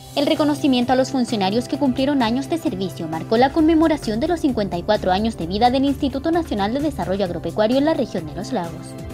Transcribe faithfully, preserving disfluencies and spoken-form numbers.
El reconocimiento a los funcionarios que cumplieron años de servicio marcó la conmemoración de los cincuenta y cuatro años de vida del Instituto Nacional de Desarrollo Agropecuario en la región de Los Lagos.